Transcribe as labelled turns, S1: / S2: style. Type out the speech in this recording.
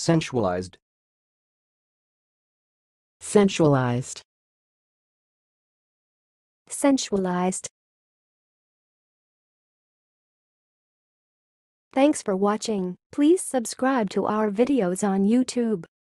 S1: sensualized,
S2: sensualized,
S3: sensualized. Thanks for watching. Please subscribe to our videos on YouTube.